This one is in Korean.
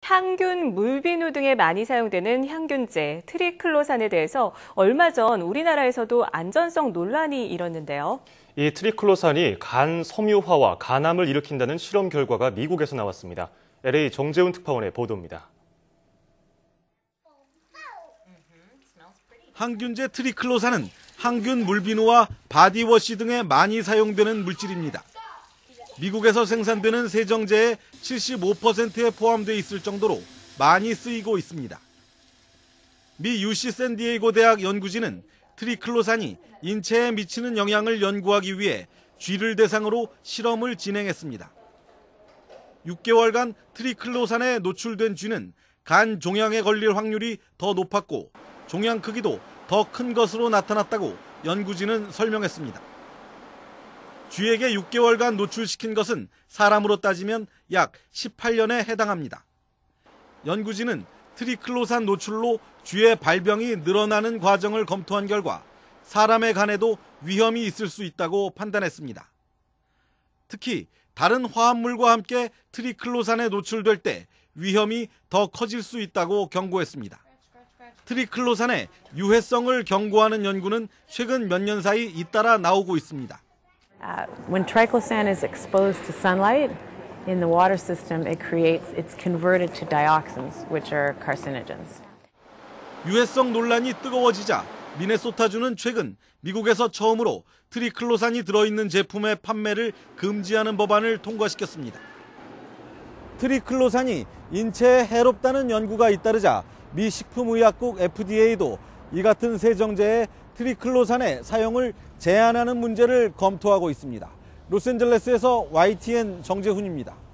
항균, 물비누 등에 많이 사용되는 향균제 트리클로산에 대해서 얼마 전 우리나라에서도 안전성 논란이 일었는데요. 이 트리클로산이 간 섬유화와 간암을 일으킨다는 실험 결과가 미국에서 나왔습니다. LA 정재훈 특파원의 보도입니다. 항균제 트리클로산은 항균 물비누와 바디워시 등에 많이 사용되는 물질입니다. 미국에서 생산되는 세정제의 75%에 포함되어 있을 정도로 많이 쓰이고 있습니다. 미 UC 샌디에이고 대학 연구진은 트리클로산이 인체에 미치는 영향을 연구하기 위해 쥐를 대상으로 실험을 진행했습니다. 6개월간 트리클로산에 노출된 쥐는 간 종양에 걸릴 확률이 더 높았고 종양 크기도 더 큰 것으로 나타났다고 연구진은 설명했습니다. 쥐에게 6개월간 노출시킨 것은 사람으로 따지면 약 18년에 해당합니다. 연구진은 트리클로산 노출로 쥐의 발병이 늘어나는 과정을 검토한 결과 사람의 간에도 위험이 있을 수 있다고 판단했습니다. 특히 다른 화합물과 함께 트리클로산에 노출될 때 위험이 더 커질 수 있다고 경고했습니다. 트리클로산의 유해성을 경고하는 연구는 최근 몇 년 사이 잇따라 나오고 있습니다. When triclosan is exposed to sunlight in the water system, it's converted to dioxins, which are carcinogens. 유해성 논란이 뜨거워지자 미네소타주는 최근 미국에서 처음으로 트리클로산이 들어있는 제품의 판매를 금지하는 법안을 통과시켰습니다. 트리클로산이 인체에 해롭다는 연구가 잇따르자 미 식품의약국 FDA도 이 같은 세정제의 트리클로산의 사용을 제한하는 문제를 검토하고 있습니다. 로스앤젤레스에서 YTN 정재훈입니다.